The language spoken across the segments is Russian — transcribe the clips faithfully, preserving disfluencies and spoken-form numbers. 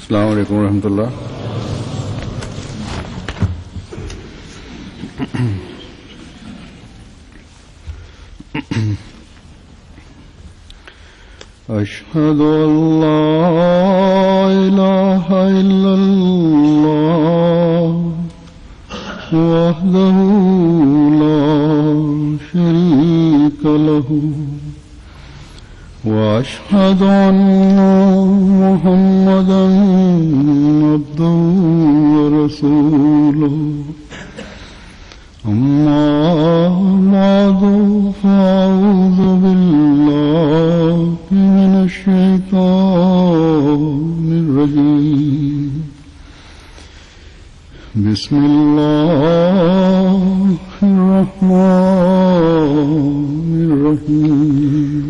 अस्सलाम वालेकुम रहमतुल्लाह। अशहदु अल्ला इलाहा इल्लल्लाह वहदहु ला शरीका लहु वअशहदु अन्ना मुहम्मदन अब्दुहु व रसूलुहु अम्मा बअदु फ़अऊज़ु बिल्लाहि मिनश शैतानिर रजीम। बिस्मिल्लाहिर रहमानिर रहीम।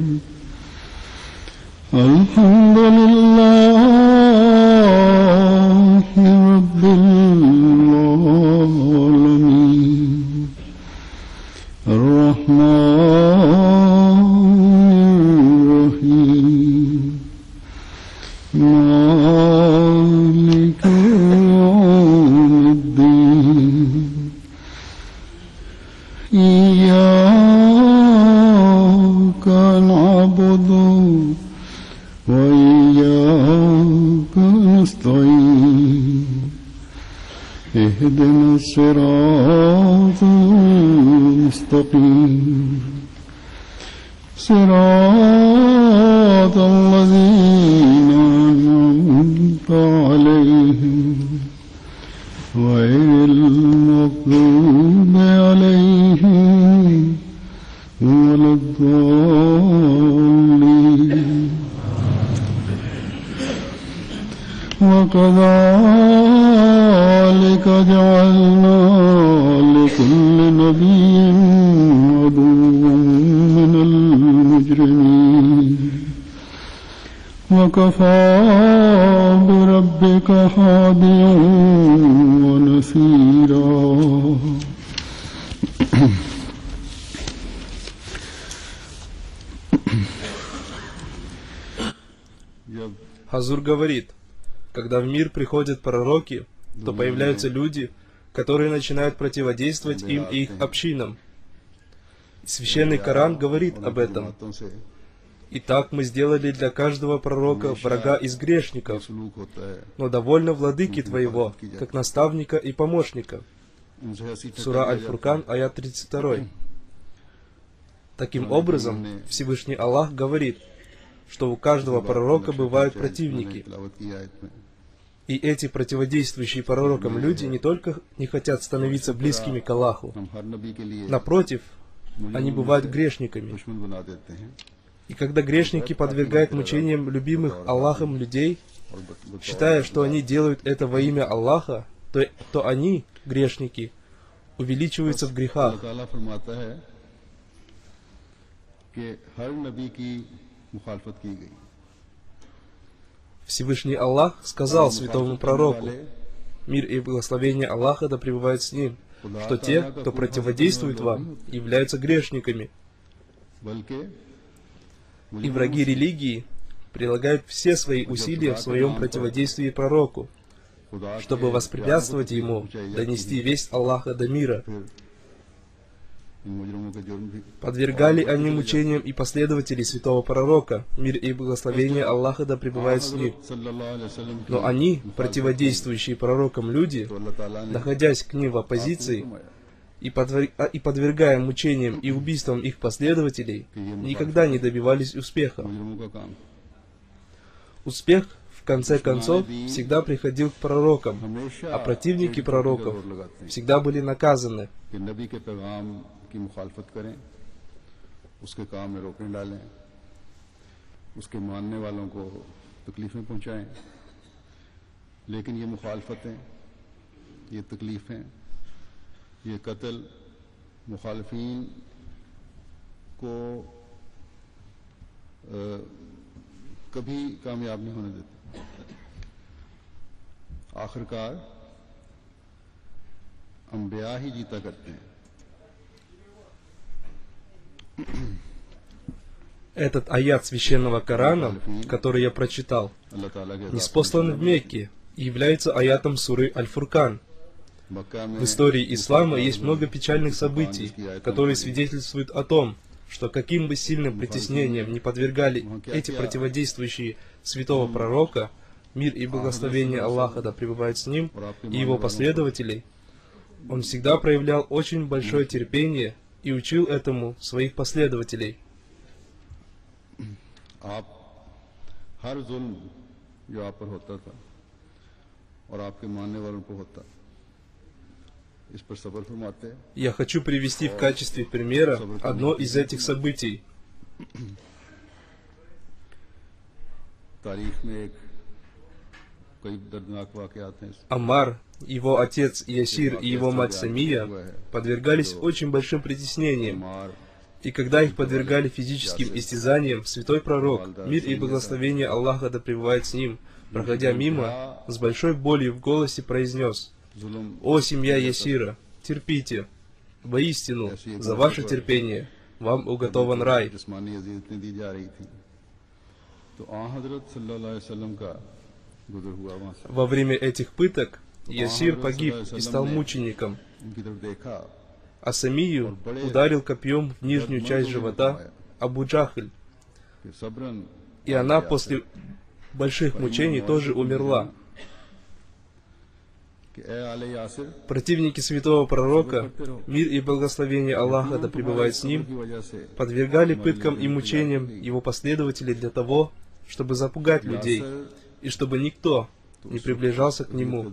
अल्हम्दुलिल्लाहि रब्बिल आलमीन अर्रहमानिर रहीम मालिकि यौमिद्दीन इय्याका नअबुदु وإياك نستعين اهدنا الصراط المستقيم صراط الذين أنعمت عليهم غير المغضوب عليهم ولا الضالين وكذلك جعلنا لكل نبي عدوا من المجرمين وكفى بربك هاديا ونصيرا। Хазур говорит, когда в мир приходят пророки, то появляются люди, которые начинают противодействовать им и их общинам. Священный Коран говорит об этом. Итак, мы сделали для каждого пророка врага из грешников, но довольно владыки твоего, как наставника и помощника. Сура Аль-Фуркан, аят тридцать два. Таким образом, Всевышний Аллах говорит, что у каждого пророка бывают противники. И эти противодействующие пророкам люди не только не хотят становиться близкими к Аллаху, напротив, они бывают грешниками. И когда грешники подвергают мучениям любимых Аллахом людей, считая, что они делают это во имя Аллаха, то, то они, грешники, увеличиваются в грехах. Всевышний Аллах сказал святому пророку, мир и благословение Аллаха да пребывают с ним, что те, кто противодействует вам, являются грешниками. И враги религии прилагают все свои усилия в своем противодействии пророку, чтобы воспрепятствовать ему донести весть Аллаха до мира. Подвергали они мучениям и последователей святого пророка, мир и благословение Аллаха да пребывает с ним. Но они, противодействующие пророкам люди, находясь к ним в оппозиции и, подвер... и подвергая мучениям и убийствам их последователей, никогда не добивались успеха. Успех, в конце концов, всегда приходил к пророкам, а противники пророков всегда были наказаны. की मुखालफत करें, उसके काम में रोकें डालें, उसके मानने वालों को तकलीफें पहुंचाएं। लेकिन ये मुखालफतें, ये तकलीफें, ये कत्ल मुखालफीन को आ, कभी कामयाब नहीं होने देते। आखिरकार अंबिया ही जीता करते हैं। Этот аят священного Корана, который я прочитал, ниспослан в Мекке и является аятом суры Аль-Фуркан. В истории ислама есть много печальных событий, которые свидетельствуют о том, что каким бы сильным притеснением не подвергали эти противодействующие святого пророка, мир и благословение Аллаха да пребывает с ним, и его последователей, он всегда проявлял очень большое терпение и учил этому своих последователей. Я хочу привести в качестве примера одно из этих событий. Амар, его отец Ясир и его мать Самия подвергались очень большим притеснениям. И когда их подвергали физическим истязаниям, святой пророк, мир и благословение Аллаха да пребывает с ним, проходя мимо, с большой болью в голосе произнес: «О, семья Ясира, терпите! Воистину, за ваше терпение вам уготован рай». Во время этих пыток Ясир погиб и стал мучеником, а Самию ударил копьем в нижнюю часть живота Абу Джахль, и она после больших мучений тоже умерла. Противники святого пророка, мир и благословение Аллаха да пребывает с ним, подвергали пыткам и мучениям его последователей для того, чтобы запугать людей, и чтобы никто не приближался к нему.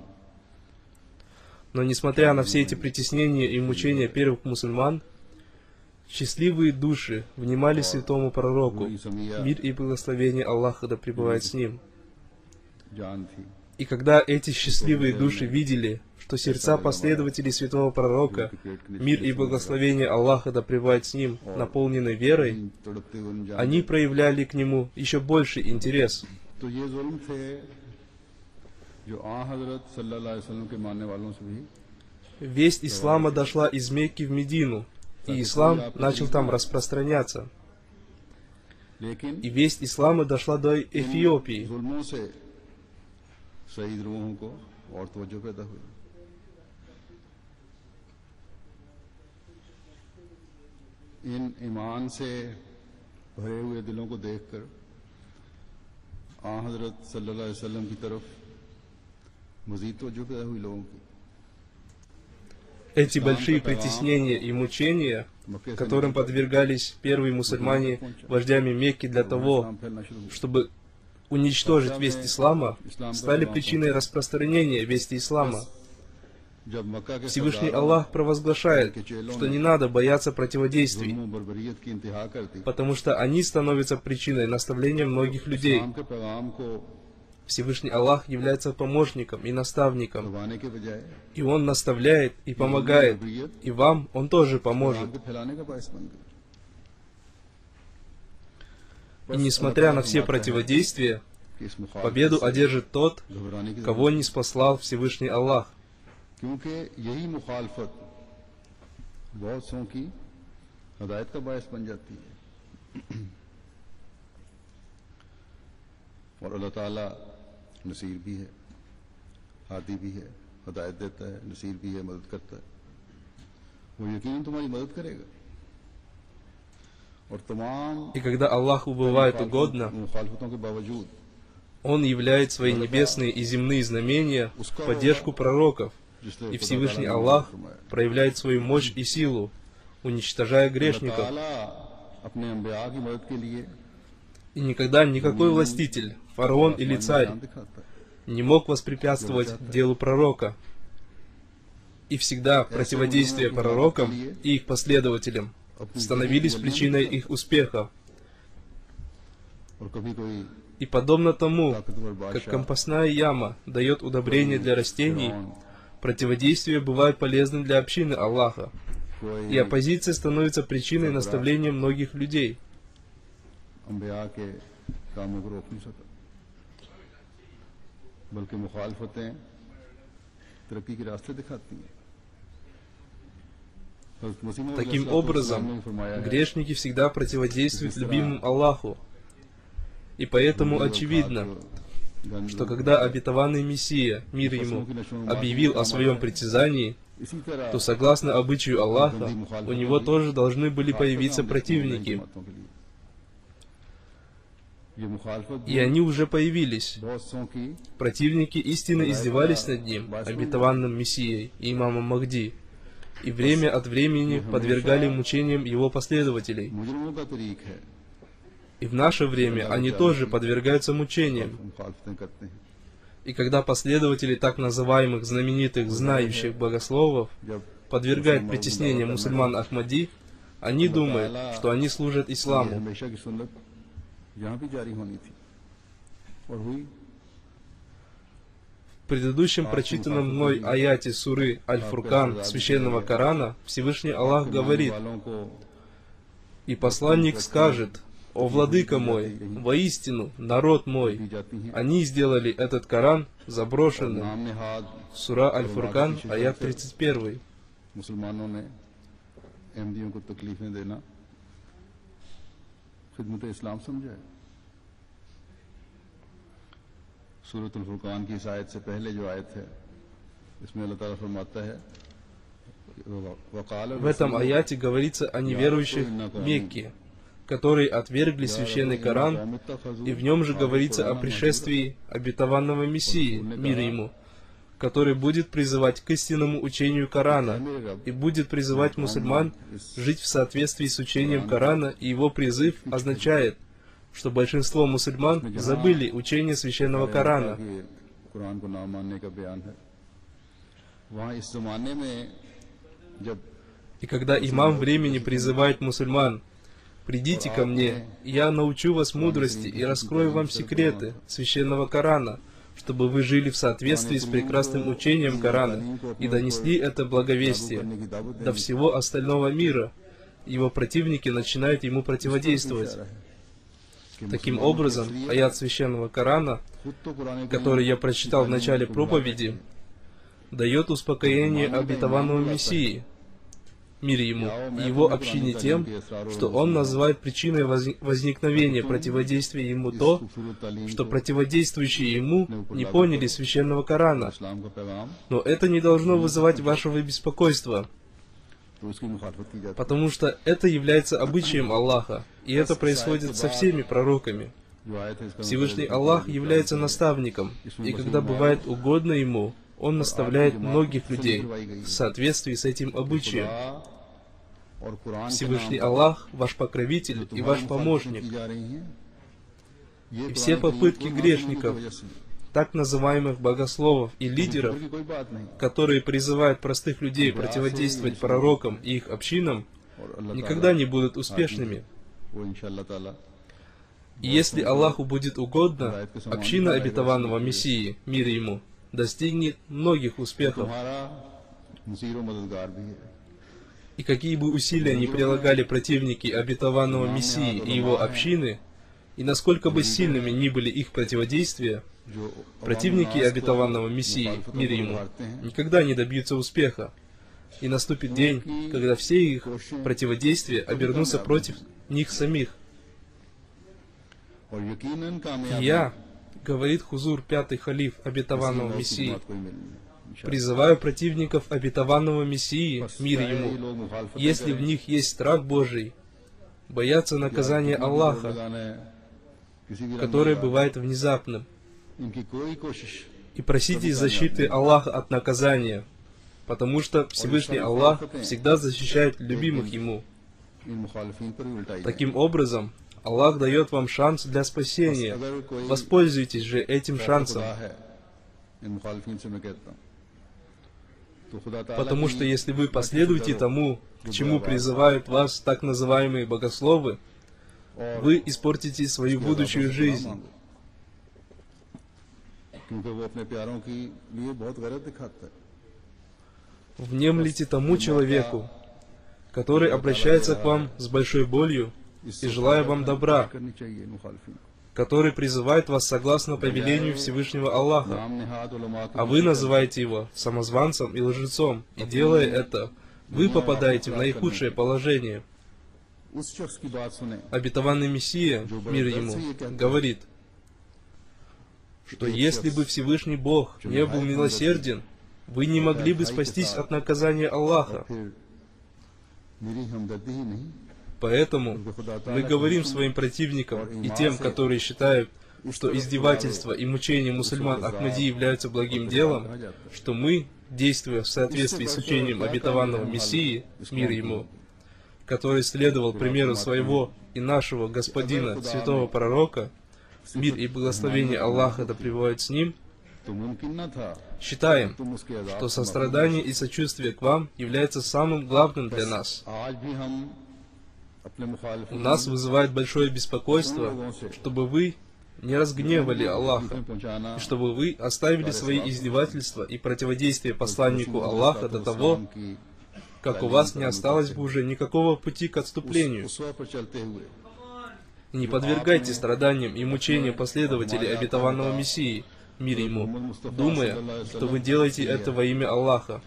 Но несмотря на все эти притеснения и мучения первых мусульман, счастливые души внимали святому пророку, мир и благословение Аллаха да пребывает с ним. И когда эти счастливые души видели, что сердца последователей святого пророка, мир и благословение Аллаха да пребывает с ним, наполнены верой, они проявляли к нему еще больший интерес. Весть ислама дошла из Мекки в Медину, и ислам начал там распространяться. И весть ислама дошла до Эфиопии. इन ईमान से भरे हुए दिलों को देखकर आ हजरत सल्लल्लाहु अलैहि वसल्लम की तरफ मजीद तवज्जो पैदा हुई लोगों की. Эти большие притеснения и мучения, которым подвергались первые мусульмане вождями Мекки для того, чтобы уничтожить весть ислама, стали причиной распространения вести ислама. Всевышний Аллах провозглашает, что не надо бояться противодействий, потому что они становятся причиной наставления многих людей. Всевышний Аллах является помощником и наставником, и Он наставляет и помогает, и вам Он тоже поможет. И несмотря на все противодействия, победу одержит тот, кого ниспослал Всевышний Аллах. क्योंकि यही मुखालफत बहुत सौ की हदायत का बायस बन जाती है और अल्लाह ताला नसीर भी है, हादी भी है, हदायत देता है, नसीर भी है, मदद करता है. वो यकीन तुम्हारी मदद करेगा. और तमाम И когда Аллаху бывает угодно, मुखालफतों के बावजूद Он являет свои небесные и земные знамения в поддержку пророков, и Всевышний Аллах проявляет свою мощь и силу, уничтожая грешников. И никогда никакой властитель, фараон или царь, не мог воспрепятствовать делу пророка. И всегда противодействие пророкам и их последователям становились причиной их успеха. И подобно тому, как компостная яма дает удобрение для растений, противодействия бывают полезны для общины Аллаха, и оппозиция становится причиной наставления многих людей. Таким образом, грешники всегда противодействуют любимому Аллаху. И поэтому очевидно, что когда обетованный Мессия, мир ему, объявил о своем притязании, то согласно обычаю Аллаха, у него тоже должны были появиться противники. И они уже появились. Противники истинно издевались над ним, обетованным Мессией и имамом Махди, и время от времени подвергали мучениям его последователей. И в наше время они тоже подвергаются мучениям. И когда последователи так называемых знаменитых знающих богословов подвергают притеснениям мусульман Ахмади, они думают, что они служат исламу. В предыдущем прочитанном мной аяте суры Аль-Фуркан Священного Корана Всевышний Аллах говорит: «И посланник скажет: о владыка мой, воистину, народ мой, они сделали этот Коран заброшенным». Сура Аль-Фуркан, аят тридцать один. सूरत अल-फुरकान की इस आयत से पहले जो आयत है, इसमें अल्लाह ताला फरमाता है, в этом аяте говорится о неверующих в Мекке, которые отвергли священный Коран, и в нем же говорится о пришествии обетованного Мессии, мир ему, который будет призывать к истинному учению Корана и будет призывать мусульман жить в соответствии с учением Корана, и его призыв означает, что большинство мусульман забыли учение священного Корана. И когда имам времени призывает мусульман: «Придите ко мне, и я научу вас мудрости и раскрою вам секреты священного Корана, чтобы вы жили в соответствии с прекрасным учением Корана и донесли это благовестие до всего остального мира», его противники начинают ему противодействовать. Таким образом, аят священного Корана, который я прочитал в начале проповеди, дает успокоение обетованному Мессии, мир ему, и его общине тем, что он называет причиной возникновения противодействия ему то, что противодействующие ему не поняли священного Корана. Но это не должно вызывать вашего беспокойства, потому что это является обычаем Аллаха, и это происходит со всеми пророками. Всевышний Аллах является наставником, и когда бывает угодно Ему, Он наставляет многих людей в соответствии с этим обычаем. Всевышний Аллах – ваш покровитель и ваш помощник. И все попытки грешников, так называемых богословов и лидеров, которые призывают простых людей противодействовать пророкам и их общинам, никогда не будут успешными. И если Аллаху будет угодно, община обетованного Мессии, мир ему, достигнет многих успехов. И какие бы усилия ни прилагали противники обетованного Мессии и его общины, и насколько бы сильными ни были их противодействия, противники обетованного Мессии, мир ему, никогда не добьются успеха. И наступит день, когда все их противодействия обернутся против них самих. И я, говорит Хузур, пятый халиф обетованного Мессии, призываю противников обетованного Мессии, мир ему, если в них есть страх Божий, бояться наказания Аллаха, которое бывает внезапным, и просите защиты Аллаха от наказания, потому что Всевышний Аллах всегда защищает любимых Ему. Таким образом, Аллах дает вам шанс для спасения. Воспользуйтесь же этим шансом. Потому что если вы последуете тому, к чему призывают вас так называемые богословы, вы испортите свою будущую жизнь. Внемлите тому человеку, который обращается к вам с большой болью и желая вам добра, который призывает вас согласно повелению Всевышнего Аллаха, а вы называете его самозванцем и лжецом, и делая это, вы попадаете в наихудшее положение. Обетованный Мессия, мир ему, говорит, что если бы Всевышний Бог не был милосерден, вы не могли бы спастись от наказания Аллаха. Поэтому мы говорим своим противникам и тем, которые считают, что издевательство и мучение мусульман Ахмади являются благим делом, что мы, действуя в соответствии с учением обетованного Мессии, мир ему, который следовал примеру своего и нашего господина, святого пророка, мир и благословение Аллаха да пребывает с ним, считаем, что сострадание и сочувствие к вам является самым главным для нас. У нас вызывает большое беспокойство, чтобы вы не разгневали Аллаха, и чтобы вы оставили свои издевательства и противодействие посланнику Аллаха до того, как у вас не осталось бы уже никакого пути к отступлению. Не подвергайте страданиям и мучениям последователей обетованного Мессии, мир ему, думая, что вы делаете это во имя Аллаха.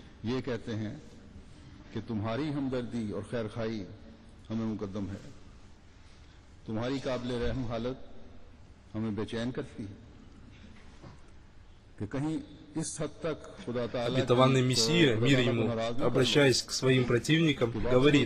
Обетованный Мессия, мир ему, обращаясь к своим противникам, говорит: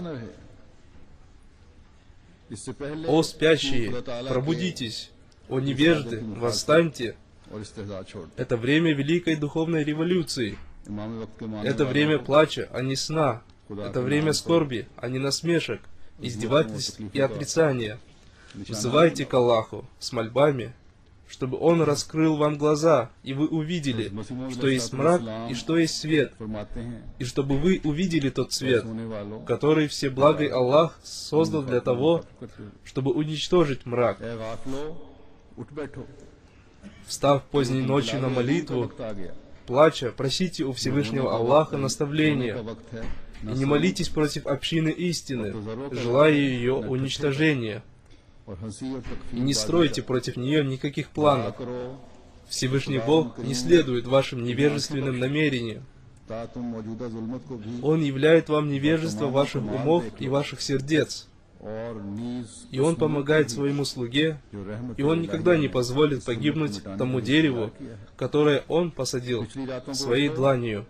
«О спящие, пробудитесь! О невежды, восстаньте! Это время великой духовной революции. Это время плача, а не сна. Это время скорби, а не насмешек, издевательств и отрицания. Взывайте к Аллаху с мольбами, чтобы Он раскрыл вам глаза, и вы увидели, что есть мрак и что есть свет, и чтобы вы увидели тот свет, который Всеблагой Аллах создал для того, чтобы уничтожить мрак. Встав поздней ночью на молитву, плача, просите у Всевышнего Аллаха наставления, и не молитесь против общины истины, желая ее уничтожения. И не стройте против нее никаких планов. Всевышний Бог не следует вашим невежественным намерениям. Он являет вам невежество ваших умов и ваших сердец. И Он помогает своему слуге, и Он никогда не позволит погибнуть тому дереву, которое Он посадил своей дланью.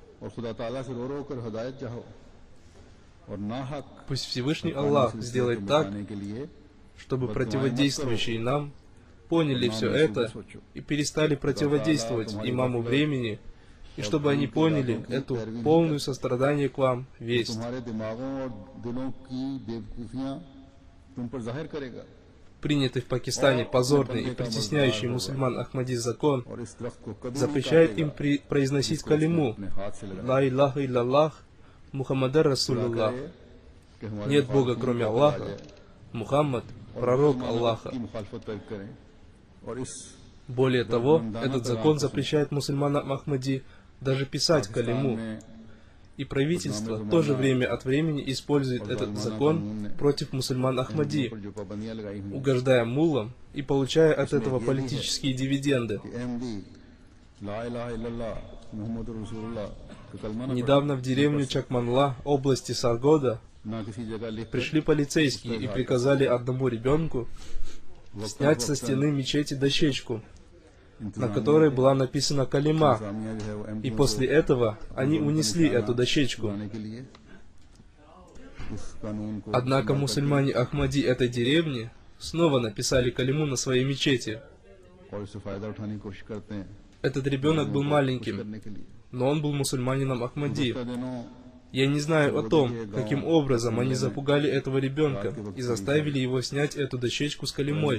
Пусть Всевышний Аллах сделает так, чтобы противодействующие нам поняли все это и перестали противодействовать имаму времени, и чтобы они поняли эту полную сострадание к вам весть. Принятый в Пакистане позорный и притесняющий мусульман Ахмади закон запрещает им при произносить калиму «Ла илляха илляллах, Мухаммадар Расулуллах». Нет Бога, кроме Аллаха. Мухаммад — пророк Аллаха. Более того, этот закон запрещает мусульманам Ахмади даже писать калиму. И правительство тоже время от времени использует этот закон против мусульман Ахмади, угождая муллам и получая от этого политические дивиденды. Недавно в деревню Чакманла, области Саргода, пришли полицейские и приказали одному ребенку снять со стены мечети дощечку, на которой была написана калима, и после этого они унесли эту дощечку. Однако мусульмане Ахмади этой деревни снова написали калиму на своей мечети. Этот ребенок был маленьким, но он был мусульманином Ахмади. Я не знаю о том, каким образом они запугали этого ребенка и заставили его снять эту дощечку с калимой.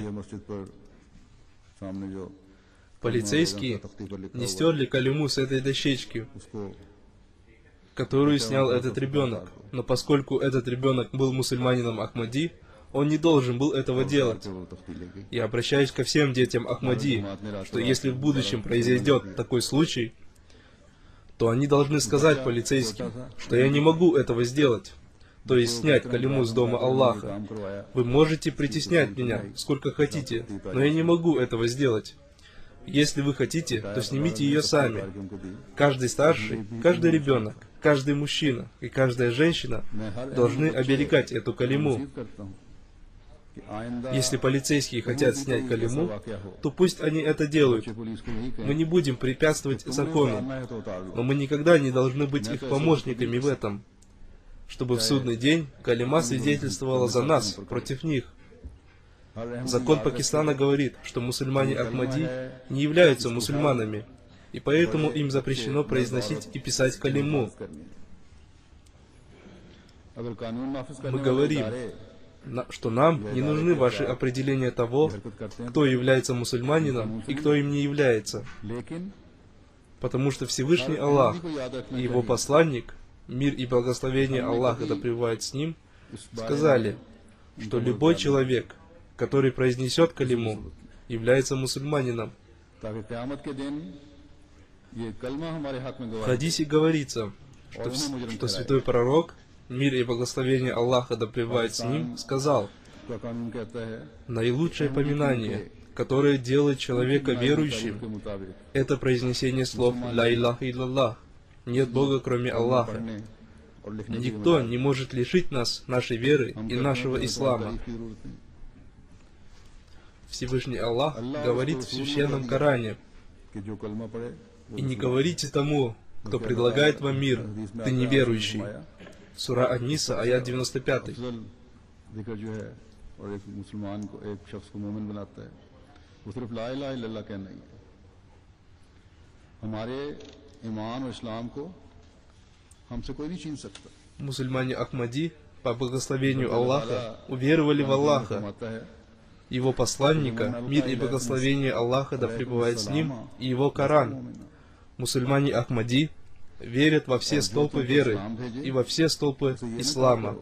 Полицейские не стерли калиму с этой дощечки, которую снял этот ребенок. Но поскольку этот ребенок был мусульманином Ахмади, он не должен был этого делать. Я обращаюсь ко всем детям Ахмади, что если в будущем произойдет такой случай, то они должны сказать полицейским, что я не могу этого сделать, то есть снять калиму с дома Аллаха. Вы можете притеснять меня сколько хотите, но я не могу этого сделать. Если вы хотите, то снимите ее сами. Каждый старший, каждый ребенок, каждый мужчина и каждая женщина должны оберегать эту калиму. Если полицейские хотят снять калиму, то пусть они это делают. Мы не будем препятствовать закону, но мы никогда не должны быть их помощниками в этом, чтобы в судный день калима свидетельствовала за нас, против них. Закон Пакистана говорит, что мусульмане Ахмади не являются мусульманами, и поэтому им запрещено произносить и писать калиму. Мы говорим, что нам не нужны ваши определения того, кто является мусульманином и кто им не является. Потому что Всевышний Аллах и Его посланник, мир и благословение Аллаха да пребывает с ним, сказали, что любой человек, который произнесет калиму, является мусульманином. В хадисе говорится, что, что святой пророк, мир и благословение Аллаха да пребывает с ним, сказал: наилучшее поминание, которое делает человека верующим, это произнесение слов «Ла илляха илляллах», «Нет Бога, кроме Аллаха». Никто не может лишить нас нашей веры и нашего ислама. Всевышний Аллах говорит в Священном Коране: «И не говорите тому, кто предлагает вам мир, ты неверующий». Сура Ан-Ниса, аят девяносто пять. Мусульмане Ахмади, по благословению Аллаха, уверовали в Аллаха, Его посланника, мир и благословение Аллаха да пребывает с ним, и Его Коран. Мусульмане Ахмади верят во все столпы веры и во все столпы ислама.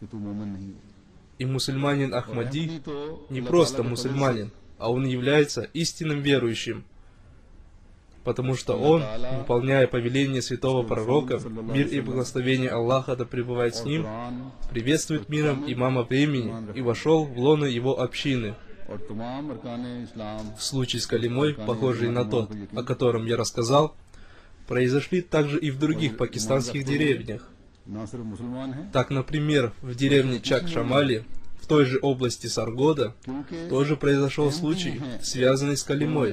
И мусульманин Ахмади не просто мусульманин, а он является истинным верующим, потому что он, выполняя повеление святого пророка, мир и благословение Аллаха да пребывает с ним, приветствует миром имама времени и вошел в лоно его общины. В случае с калимой, похожий на тот, о котором я рассказал, произошли также и в других пакистанских деревнях. Так, например, в деревне Чак-Шамали, в той же области Саргода, тоже произошел случай, связанный с калимой.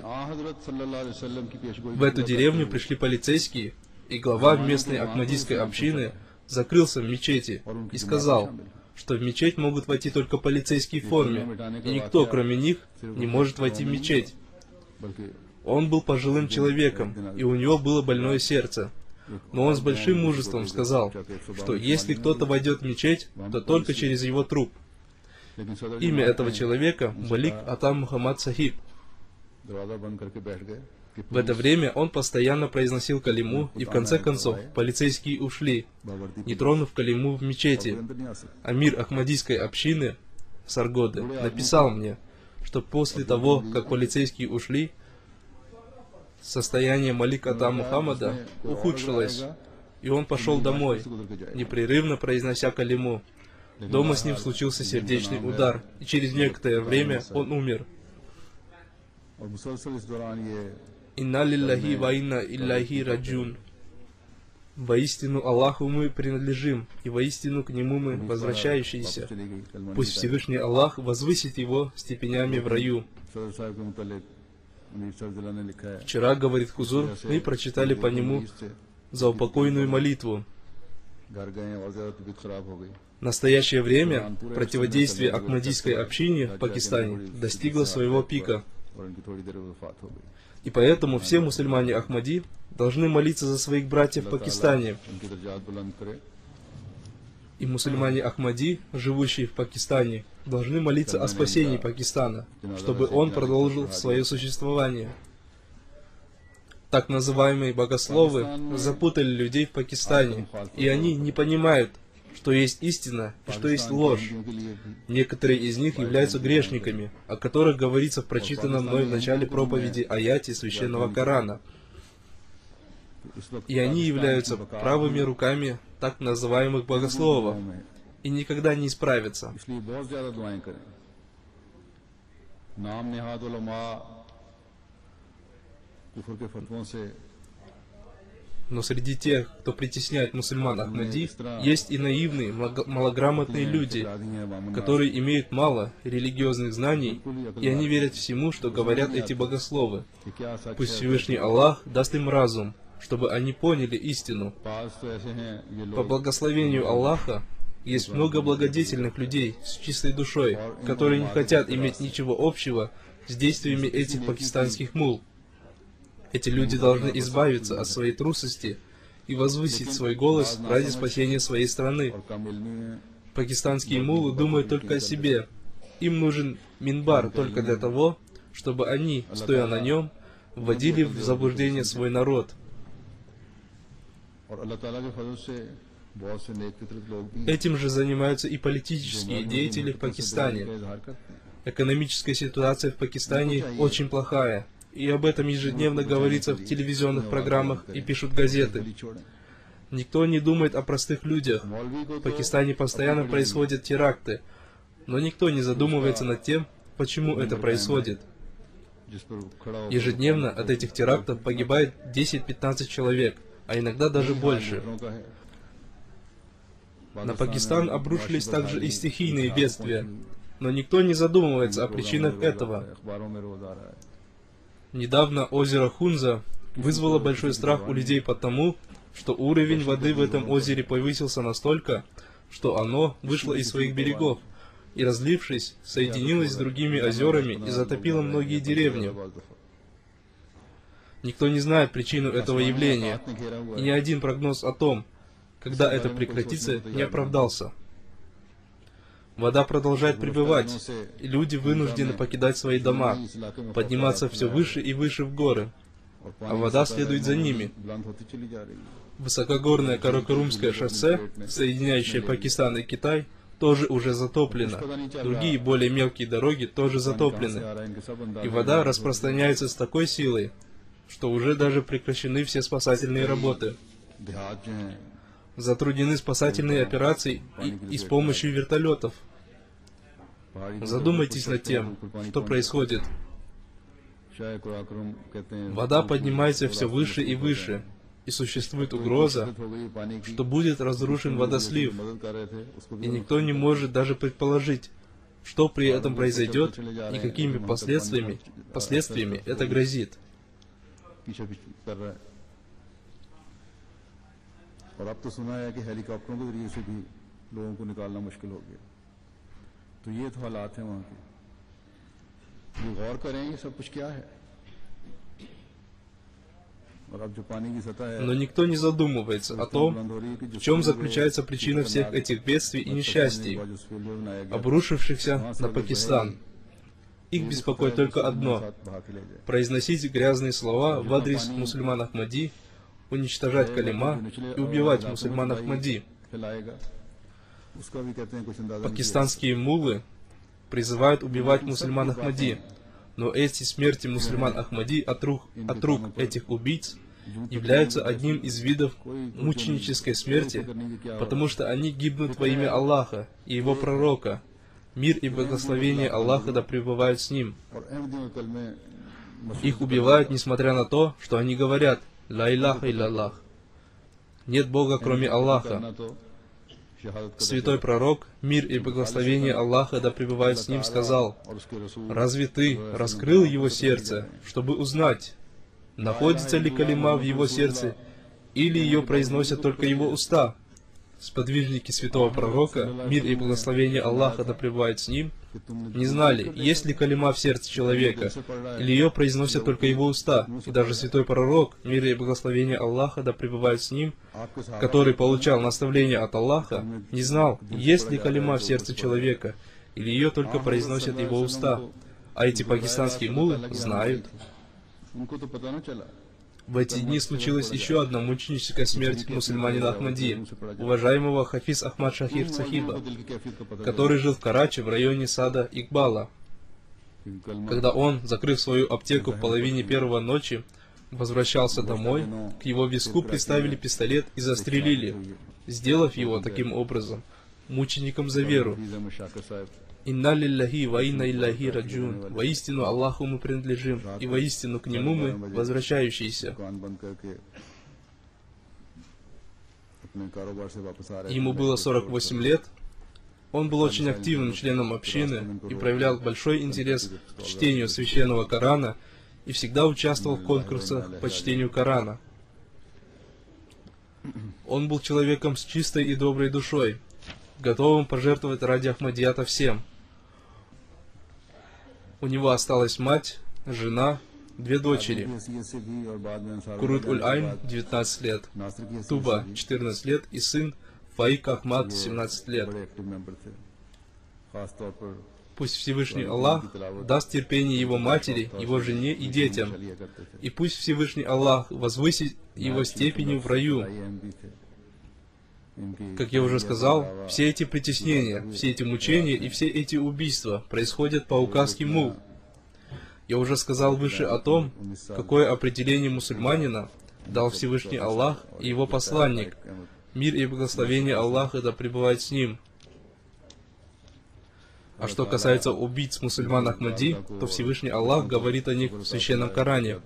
В эту деревню пришли полицейские, и глава местной ахмадийской общины закрылся в мечети и сказал, что в мечеть могут войти только полицейские в форме, и никто, кроме них, не может войти в мечеть. Он был пожилым человеком, и у него было больное сердце. Но он с большим мужеством сказал, что если кто-то войдет в мечеть, то только через его труп. Имя этого человека — Малик Атам Мухаммад Сахиб. В это время он постоянно произносил калиму, и в конце концов полицейские ушли, не тронув калиму в мечети. Амир Ахмадийской общины Саргоды написал мне, что после того, как полицейские ушли, состояние Малика Атам Мухаммада ухудшилось, и он пошел домой, непрерывно произнося калиму. Дома с ним случился сердечный удар, и через некоторое время он умер. Инна лиллахи ва инна илляхи раджун. Воистину Аллаху мы принадлежим, и воистину к Нему мы возвращающиеся. Пусть Всевышний Аллах возвысит его степенями в раю. Вчера, говорит Хузур, мы прочитали по нему заупокойную молитву. В настоящее время противодействие ахмадийской общине в Пакистане достигло своего пика. И поэтому все мусульмане Ахмади должны молиться за своих братьев в Пакистане. И мусульмане Ахмади, живущие в Пакистане, должны молиться о спасении Пакистана, чтобы он продолжил свое существование. Так называемые богословы запутали людей в Пакистане, и они не понимают, что есть истина и что есть ложь. Некоторые из них являются грешниками, о которых говорится в прочитанном мной в начале проповеди аяте Священного Корана. И они являются правыми руками так называемых богословов и никогда не исправятся. Но среди тех, кто притесняет мусульман Ахмади, есть и наивные, малограмотные люди, которые имеют мало религиозных знаний, и они верят всему, что говорят эти богословы. Пусть Всевышний Аллах даст им разум, чтобы они поняли истину. По благословению Аллаха, есть много благодетельных людей с чистой душой, которые не хотят иметь ничего общего с действиями этих пакистанских мул. Эти люди должны избавиться от своей трусости и возвысить свой голос ради спасения своей страны. Пакистанские муллы думают только о себе. Им нужен минбар только для того, чтобы они, стоя на нем, вводили в заблуждение свой народ. Этим же занимаются и политические деятели в Пакистане. Экономическая ситуация в Пакистане очень плохая. И об этом ежедневно говорится в телевизионных программах и пишут газеты. Никто не думает о простых людях. В Пакистане постоянно происходят теракты, но никто не задумывается над тем, почему это происходит. Ежедневно от этих терактов погибает десять-пятнадцать человек, а иногда даже больше. На Пакистан обрушились также и стихийные бедствия, но никто не задумывается о причинах этого. Недавно озеро Хунза вызвало большой страх у людей потому, что уровень воды в этом озере повысился настолько, что оно вышло из своих берегов и, разлившись, соединилось с другими озерами и затопило многие деревни. Никто не знает причину этого явления, и ни один прогноз о том, когда это прекратится, не оправдался. Вода продолжает прибывать, и люди вынуждены покидать свои дома, подниматься все выше и выше в горы, а вода следует за ними. Высокогорное Каракарумское шоссе, соединяющее Пакистан и Китай, тоже уже затоплено. Другие, более мелкие дороги тоже затоплены. И вода распространяется с такой силой, что уже даже прекращены все спасательные работы. Затруднены спасательные операции и, и с помощью вертолетов. Задумайтесь над тем, что происходит. Вода поднимается все выше и выше, и существует угроза, что будет разрушен водослив, и никто не может даже предположить, что при этом произойдет и какими последствиями, последствиями это грозит. और अब तो सुना है कि हेलीकॉप्टरों के जरिए से भी लोगों को निकालना मुश्किल हो गया। तो ये तो हालात हैं वहाँ के। ये गौर करें ये सब कुछ क्या है। और अब जो पानी की सतह है, но никто не задумывается о том, в чем заключается причина всех этих бедствий и несчастий, обрушившихся на Пакистан. Их беспокоит только одно – произносить грязные слова в адрес мусульман Ахмади, уничтожать калима и убивать мусульман Ахмади. Пакистанские муллы призывают убивать мусульман Ахмади, но эти смерти мусульман Ахмади от рук, от рук этих убийц являются одним из видов мученической смерти, потому что они гибнут во имя Аллаха и Его пророка. Мир и благословение Аллаха да пребывают с ним. Их убивают, несмотря на то, что они говорят «Ла илляха илляллах». Нет Бога, кроме Аллаха. Святой пророк, мир и благословение Аллаха да пребывают с ним, сказал: «Разве ты раскрыл его сердце, чтобы узнать, находится ли калима в его сердце, или ее произносят только его уста?» Сподвижники святого пророка, мир и благословение Аллаха да пребывают с ним, не знали, есть ли калима в сердце человека, или ее произносят только его уста. И даже святой пророк, мир и благословение Аллаха да пребывают с ним, который получал наставление от Аллаха, не знал, есть ли калима в сердце человека, или ее только произносят его уста. А эти пакистанские муллы знают. В эти дни случилась еще одна мученическая смерть мусульманина Ахмади, уважаемого Хафиз Ахмад Шахир Сахиба, который жил в Карачи в районе сада Икбала. Когда он, закрыв свою аптеку в половине первого ночи, возвращался домой, к его виску приставили пистолет и застрелили, сделав его таким образом мучеником за веру. «Инна лилляхи ва инна илляхи раджун». Воистину Аллаху мы принадлежим, и воистину к Нему мы возвращающиеся. Ему было сорок восемь лет. Он был очень активным членом общины и проявлял большой интерес к чтению священного Корана и всегда участвовал в конкурсах по чтению Корана. Он был человеком с чистой и доброй душой, готовым пожертвовать ради Ахмадията всем. У него осталась мать, жена, две дочери. Курут-уль-Айн, девятнадцать лет, Туба, четырнадцать лет и сын Фаик Ахмад, семнадцать лет. Пусть Всевышний Аллах даст терпение его матери, его жене и детям. И пусть Всевышний Аллах возвысит его степенью в раю. Как я уже сказал, все эти притеснения, все эти мучения и все эти убийства происходят по указке Му. Я уже сказал выше о том, какое определение мусульманина дал Всевышний Аллах и его посланник. Мир и благословение Аллаха да пребывает с ним. А что касается убийц мусульман Ахмади, то Всевышний Аллах говорит о них в Священном Коране.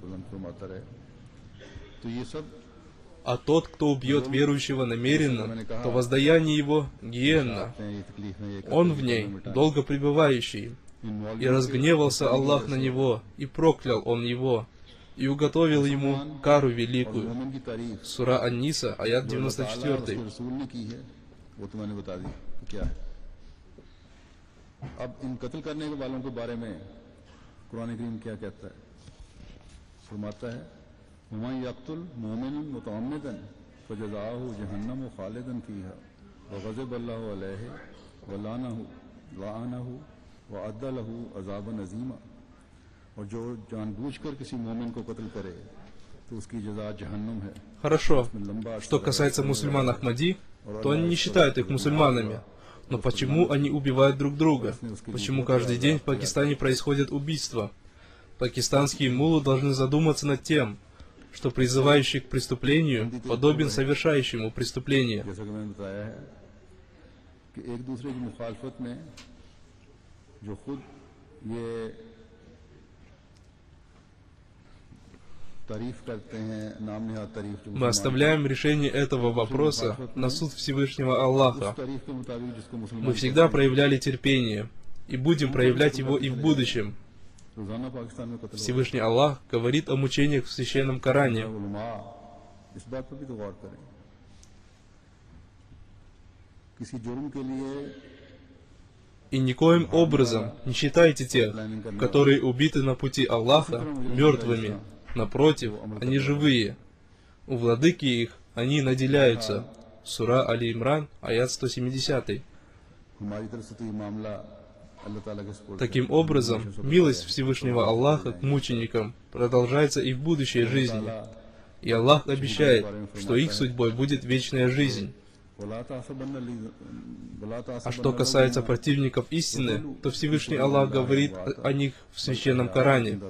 А тот, кто убьет верующего намеренно, то воздаяние его — гиенна. Он в ней долго пребывающий. И разгневался Аллах на него, и проклял он его, и уготовил ему кару великую. Сура Ан-Ниса, аят девяносто четыре. अब इन कत्ल करने के वालों के बारे में कुरान करीम क्या कहता है? फरमाता है हुमा यक्तुल मोमिनन मुतअम्मिदन फजज़ाहु जहन्नम खालिदन फीहा व ग़ज़ब अल्लाहु अलैहि व लानहु लानहु व अद्दा लहु अज़ाबन अज़ीमा। और जो जानबूझकर किसी मोमिन को कत्ल करे तो उसकी जज़ा जहन्नम है। Хорошо. Что касается мусульман Ахмади, то они не считают их мусульманами. Но почему они убивают друг друга? Почему каждый день в Пакистане происходят убийства? Пакистанские муллы должны задуматься над тем, что призывающий к преступлению подобен совершающему преступление. Мы оставляем решение этого вопроса на суд Всевышнего Аллаха. Мы всегда проявляли терпение и будем проявлять его и в будущем. Всевышний Аллах говорит о мучениях в Священном Коране. И никоим образом не считайте тех, которые убиты на пути Аллаха, мертвыми. Напротив, они живые. У владыки их они наделяются. Сура Али-Имран, аят сто семьдесят. Таким образом, милость Всевышнего Аллаха к мученикам продолжается и в будущей жизни. И Аллах обещает, что их судьбой будет вечная жизнь. А что касается противников истины, то Всевышний Аллах говорит о них в Священном Коране.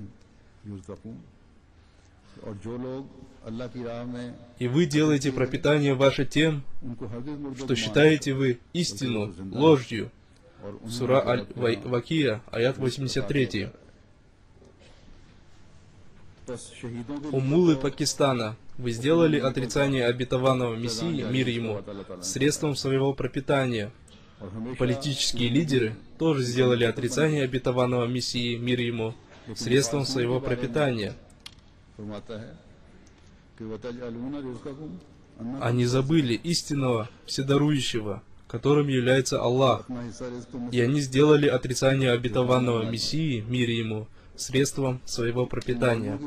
И вы делаете пропитание ваше тем, что считаете вы истину ложью. Сура Аль-Вакия, аят восемьдесят три. У муллы Пакистана вы сделали отрицание обетованного Мессии, мир ему, средством своего пропитания. Политические лидеры тоже сделали отрицание обетованного Мессии, мир ему, средством своего пропитания. Они забыли истинного, вседарующего, которым является Аллах, и они сделали отрицание обетованного Мессии, мир ему, средством своего пропитания.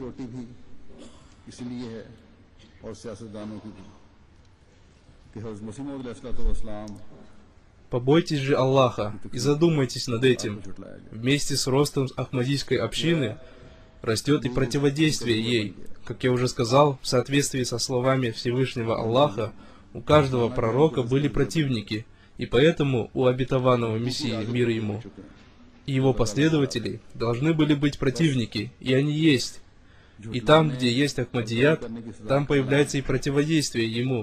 Побойтесь же Аллаха и задумайтесь над этим. Вместе с ростом ахмадийской общины растет и противодействие ей. Как я уже сказал, в соответствии со словами Всевышнего Аллаха, у каждого пророка были противники, и поэтому у обетованного Мессии, мир ему, и его последователей должны были быть противники, и они есть. И там, где есть Ахмадият, там появляется и противодействие ему.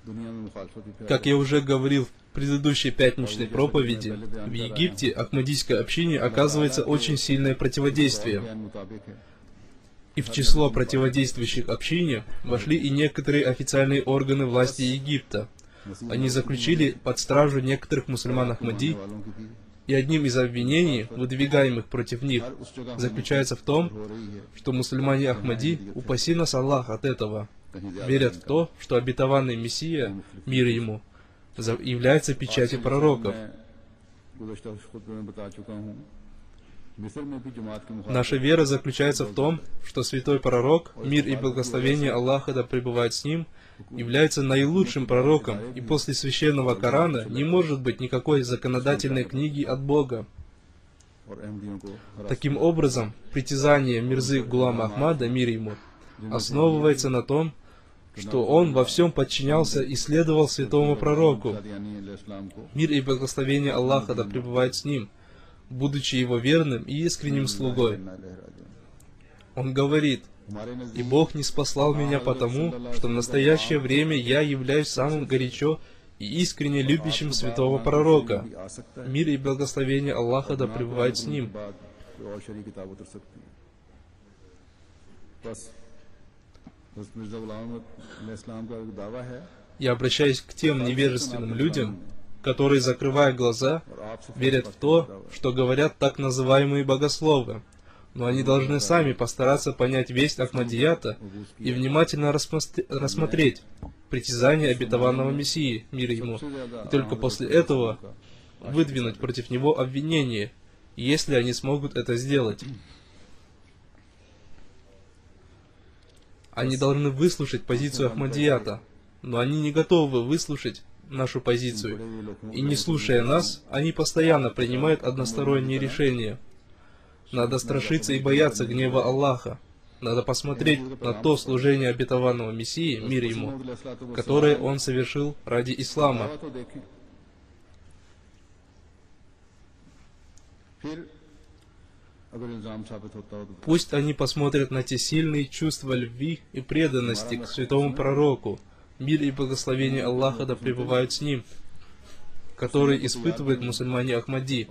Как я уже говорил в предыдущей пятничной проповеди, в Египте Ахмадийской общине оказывается очень сильное противодействие. И в число противодействующих общине вошли и некоторые официальные органы власти Египта. Они заключили под стражу некоторых мусульман Ахмади, и одним из обвинений, выдвигаемых против них, заключается в том, что мусульмане Ахмади, упаси нас Аллах от этого, верят в то, что обетованный Мессия, мир ему, является печатью пророков. Наша вера заключается в том, что святой пророк, мир и благословение Аллаха да пребывает с ним, является наилучшим пророком, и после священного Корана не может быть никакой законодательной книги от Бога. Таким образом, притязание Мирзы Гулама Ахмада, мир ему, основывается на том, что он во всем подчинялся и следовал святому пророку, мир и благословение Аллаха да пребывает с ним, будучи его верным и искренним слугой. Он говорит: «И Бог не спаслал меня потому, что в настоящее время я являюсь самым горячо и искренне любящим святого пророка. Мир и благословение Аллаха да пребывает с ним». Я обращаюсь к тем невежественным людям, которые, закрывая глаза, верят в то, что говорят так называемые богословы. Но они должны сами постараться понять весть Ахмадията и внимательно рассмотреть притязания обетованного Мессии, мир ему, и только после этого выдвинуть против него обвинение, если они смогут это сделать. Они должны выслушать позицию Ахмадията, но они не готовы выслушать нашу позицию, и не слушая нас, они постоянно принимают односторонние решения. Надо страшиться и бояться гнева Аллаха. Надо посмотреть на то служение обетованного Мессии, мир ему, которое он совершил ради ислама. Пусть они посмотрят на те сильные чувства любви и преданности к святому пророку, мир и благословение Аллаха да пребывают с ним, которые испытывают мусульмане Ахмади.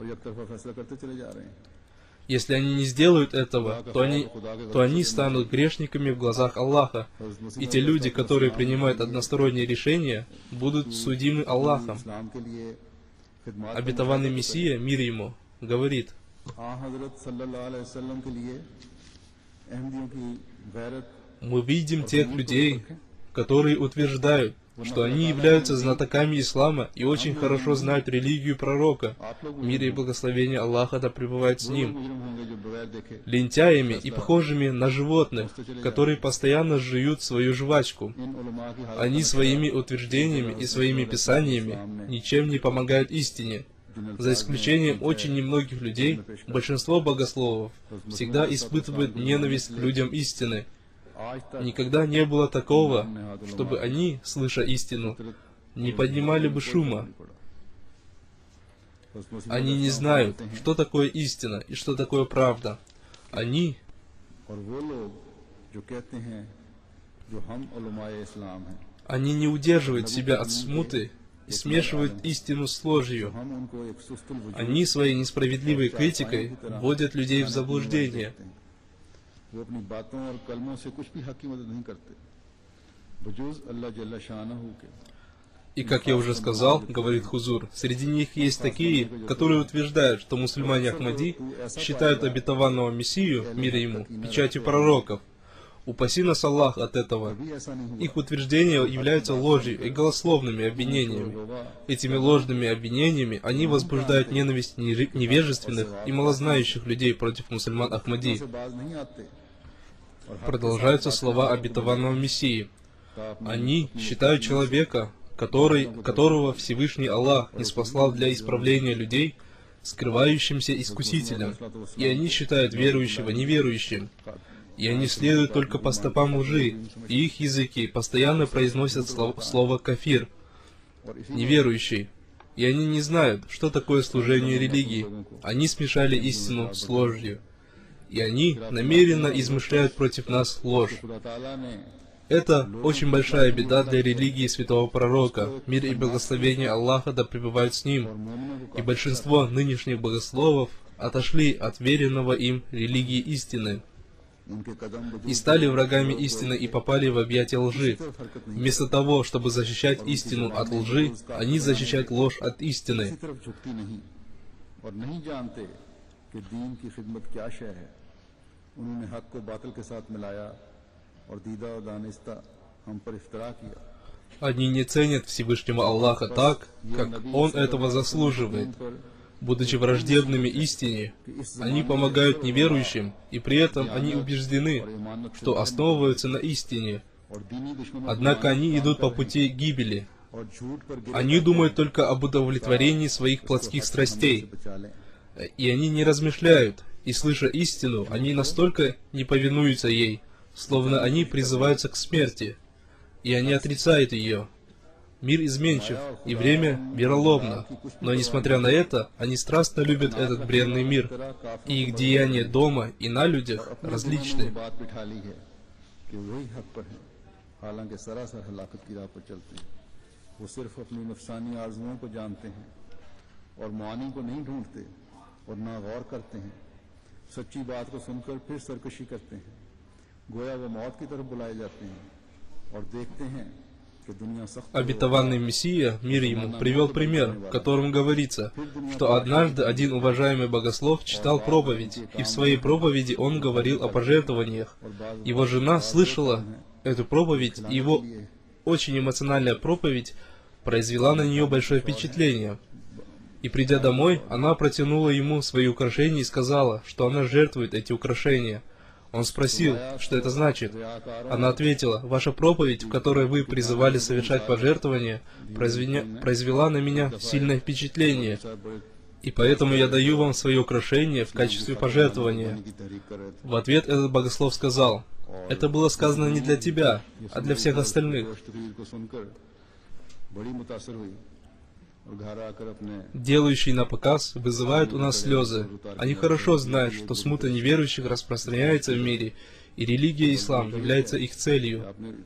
Если они не сделают этого, то они, то они станут грешниками в глазах Аллаха, и те люди, которые принимают односторонние решения, будут судимы Аллахом. Обетованный Мессия, мир ему, говорит: «Мы видим тех людей, которые утверждают, что они являются знатоками ислама и очень хорошо знают религию пророка, мир и благословение Аллаха да пребывает с ним, лентяями и похожими на животных, которые постоянно жуют свою жвачку. Они своими утверждениями и своими писаниями ничем не помогают истине. За исключением очень немногих людей, большинство богословов всегда испытывают ненависть к людям истины. Никогда не было такого, чтобы они, слыша истину, не поднимали бы шума. Они не знают, что такое истина и что такое правда. Они Они не удерживают себя от смуты и смешивают истину с ложью. Они своей несправедливой критикой вводят людей в заблуждение. И, как я уже сказал, говорит Хузур, среди них есть такие, которые утверждают, что мусульмане Ахмади считают обетованного Мессию, мир ему, печатью пророков. Упаси нас Аллах от этого. Их утверждения являются ложью и голословными обвинениями. Этими ложными обвинениями они возбуждают ненависть невежественных и малознающих людей против мусульман Ахмади. Продолжаются слова обетованного Мессии. Они считают человека, который, которого Всевышний Аллах ниспослал для исправления людей, скрывающимся искусителем, и они считают верующего неверующим. И они следуют только по стопам лжи, и их языки постоянно произносят слово, слово «кафир», неверующий. И они не знают, что такое служение религии. Они смешали истину с ложью. И они намеренно измышляют против нас ложь. Это очень большая беда для религии святого пророка, мир и благословение Аллаха да пребывают с ним, и большинство нынешних богословов отошли от веренного им религии истины и стали врагами истины и попали в объятия лжи. Вместо того, чтобы защищать истину от лжи, они защищают ложь от истины. Они не ценят Всевышнего Аллаха так, как Он этого заслуживает. Будучи враждебными истине, они помогают неверующим, и при этом они убеждены, что основываются на истине. Однако они идут по пути гибели. Они думают только об удовлетворении своих плотских страстей. И они не размышляют, и слыша истину, они настолько не повинуются ей, словно они призываются к смерти, и они отрицают ее. Мир изменчив, и время вероломно, но несмотря на это, они страстно любят этот бренный мир, и их деяния дома и на людях различны. Обетованный Мессия, мир ему, привел пример, в котором говорится, что однажды один уважаемый богослов читал проповедь, и в своей проповеди он говорил о пожертвованиях. Его жена слышала эту проповедь, и его очень эмоциональная проповедь произвела на нее большое впечатление. И придя домой, она протянула ему свои украшения и сказала, что она жертвует эти украшения. Он спросил, что это значит. Она ответила: «Ваша проповедь, в которой вы призывали совершать пожертвования, произвела на меня сильное впечатление, и поэтому я даю вам свои украшения в качестве пожертвования». В ответ этот богослов сказал: «Это было сказано не для тебя, а для всех остальных». Делающие на показ вызывают у нас слезы. Они хорошо знают, что смута неверующих распространяется в мире, и религия ислам является их целью.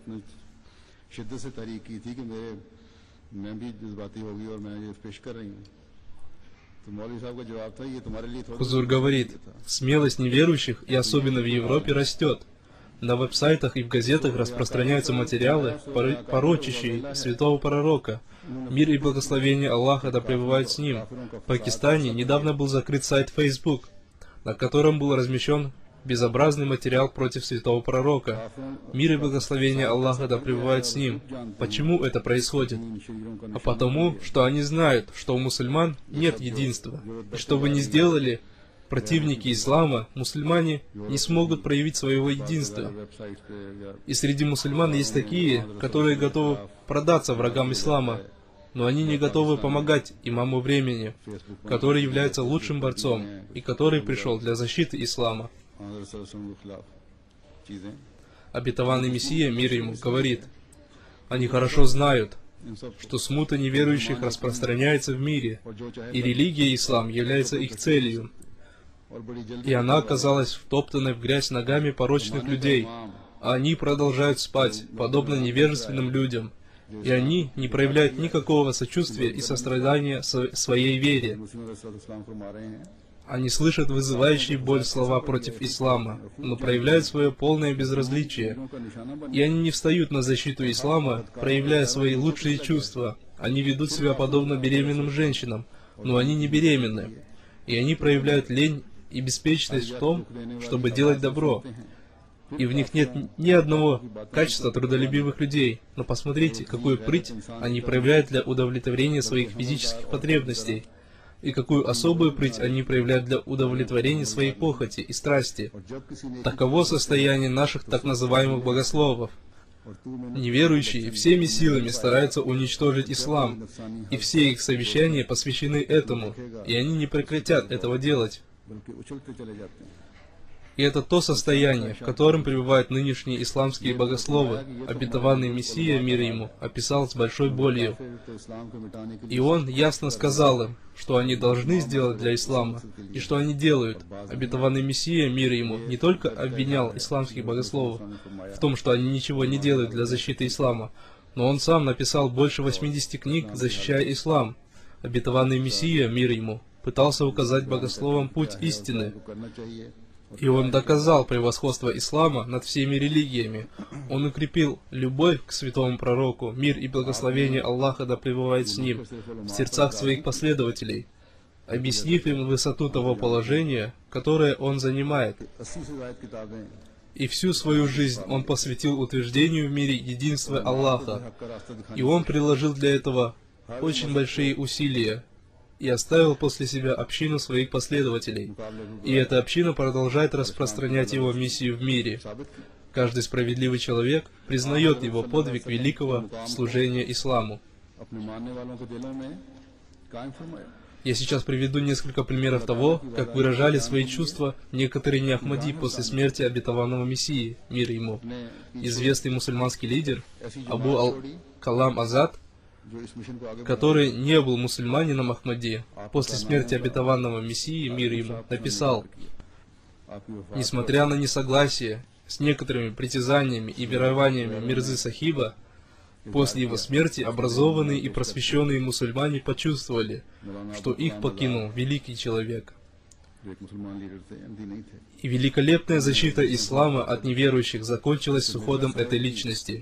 Хузур говорит, смелость неверующих, и особенно в Европе, растет. На веб-сайтах и в газетах распространяются материалы, порочащие святого пророка. Мир и благословение Аллаха да пребывают с ним. В Пакистане недавно был закрыт сайт Facebook, на котором был размещен безобразный материал против святого пророка. Мир и благословение Аллаха да пребывают с ним. Почему это происходит? А потому, что они знают, что у мусульман нет единства. И что бы ни сделали противники ислама, мусульмане не смогут проявить своего единства. И среди мусульман есть такие, которые готовы продаться врагам ислама, но они не готовы помогать имаму времени, который является лучшим борцом и который пришел для защиты ислама. Обетованный Мессия, мир ему, говорит, они хорошо знают, что смута неверующих распространяется в мире, и религия ислам является их целью. И она оказалась втоптанной в грязь ногами порочных людей, а они продолжают спать, подобно невежественным людям, и они не проявляют никакого сочувствия и сострадания своей вере. Они слышат вызывающие боль слова против ислама, но проявляют свое полное безразличие. И они не встают на защиту ислама, проявляя свои лучшие чувства. Они ведут себя подобно беременным женщинам, но они не беременны. И они проявляют лень и беспечность в том, чтобы делать добро. И в них нет ни одного качества трудолюбивых людей. Но посмотрите, какую прыть они проявляют для удовлетворения своих физических потребностей. И какую особую прыть они проявляют для удовлетворения своей похоти и страсти. Таково состояние наших так называемых богословов. Неверующие всеми силами стараются уничтожить ислам, и все их совещания посвящены этому, и они не прекратят этого делать. И это то состояние, в котором пребывают нынешние исламские богословы. Обетованный Мессия, мир ему, описал с большой болью. И он ясно сказал им, что они должны сделать для ислама, и что они делают. Обетованный Мессия, мир ему, не только обвинял исламских богословов в том, что они ничего не делают для защиты ислама, но он сам написал больше восьмидесяти книг, защищая ислам. Обетованный Мессия, мир ему, пытался указать богословам путь истины. И он доказал превосходство ислама над всеми религиями. Он укрепил любовь к святому пророку, мир и благословение Аллаха да пребывает с ним, в сердцах своих последователей, объяснив им высоту того положения, которое он занимает. И всю свою жизнь он посвятил утверждению в мире единства Аллаха. И он приложил для этого очень большие усилия и оставил после себя общину своих последователей. И эта община продолжает распространять его миссию в мире. Каждый справедливый человек признает его подвиг великого служения исламу. Я сейчас приведу несколько примеров того, как выражали свои чувства некоторые неахмади после смерти обетованного Мессии, мир ему. Известный мусульманский лидер Абу Ал-Калам Азад, который не был мусульманином Ахмади, после смерти обетованного Мессии, мир ему, написал: «Несмотря на несогласие с некоторыми притязаниями и верованиями Мирзы Сахиба, после его смерти образованные и просвещенные мусульмане почувствовали, что их покинул великий человек. И великолепная защита ислама от неверующих закончилась с уходом этой личности.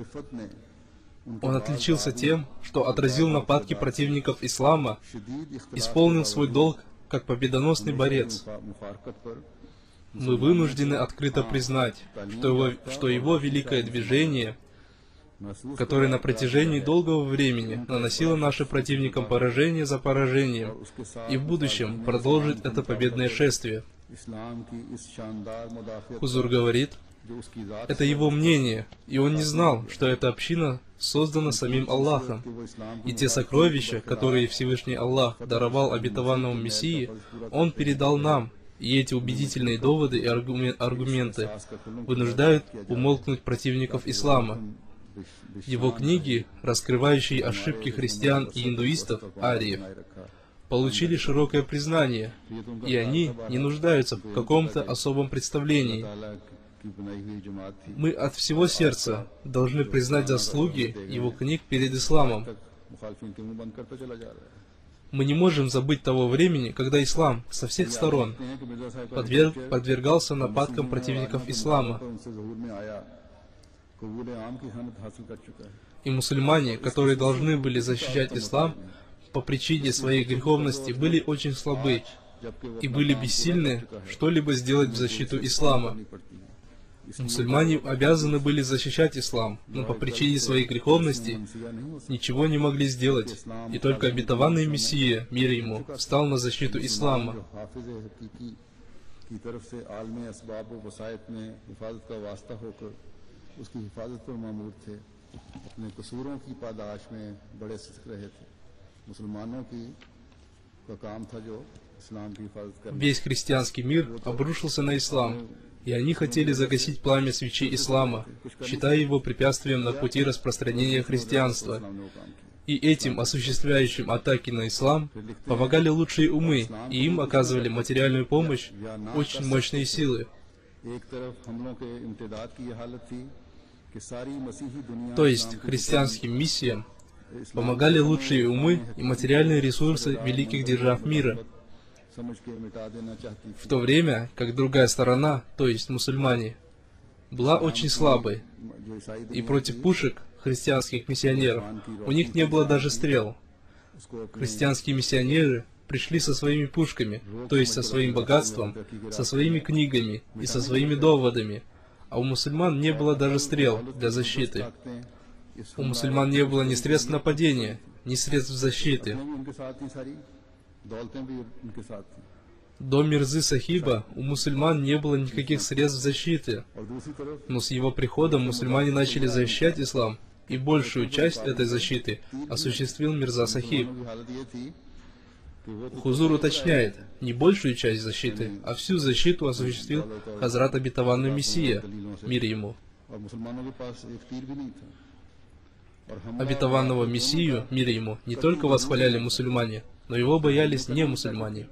Он отличился тем, что отразил нападки противников ислама, исполнил свой долг как победоносный борец. Мы вынуждены открыто признать, что его, что его великое движение, которое на протяжении долгого времени наносило нашим противникам поражение за поражением, и в будущем продолжит это победное шествие». Хузур говорит, это его мнение, и он не знал, что эта община создана самим Аллахом, и те сокровища, которые Всевышний Аллах даровал обетованному Мессии, Он передал нам, и эти убедительные доводы и аргументы вынуждают умолкнуть противников ислама. Его книги, раскрывающие ошибки христиан и индуистов, ариев, получили широкое признание, и они не нуждаются в каком-то особом представлении. Мы от всего сердца должны признать заслуги его книг перед исламом. Мы не можем забыть того времени, когда ислам со всех сторон подверг, подвергался нападкам противников ислама. И мусульмане, которые должны были защищать ислам, по причине своей греховности были очень слабы и были бессильны что-либо сделать в защиту ислама. Мусульмане обязаны были защищать ислам, но по причине своей греховности ничего не могли сделать, и только обетованный Мессия, мир ему, встал на защиту ислама. Весь христианский мир обрушился на ислам, и они хотели загасить пламя свечи ислама, считая его препятствием на пути распространения христианства. И этим, осуществляющим атаки на ислам, помогали лучшие умы, и им оказывали материальную помощь очень мощные силы. То есть христианским миссиям помогали лучшие умы и материальные ресурсы великих держав мира, в то время как другая сторона, то есть мусульмане, была очень слабой, и против пушек христианских миссионеров у них не было даже стрел. Христианские миссионеры пришли со своими пушками, то есть со своим богатством, со своими книгами и со своими доводами, а у мусульман не было даже стрел для защиты. У мусульман не было ни средств нападения, ни средств защиты. До Мирзы Сахиба у мусульман не было никаких средств защиты, но с его приходом мусульмане начали защищать ислам, и большую часть этой защиты осуществил Мирза Сахиб. Хузур уточняет, не большую часть защиты, а всю защиту осуществил Хазрат обетованный Мессия, мир ему. Обетованного Мессию, мир ему, не только восхваляли мусульмане, но его боялись не мусульмане.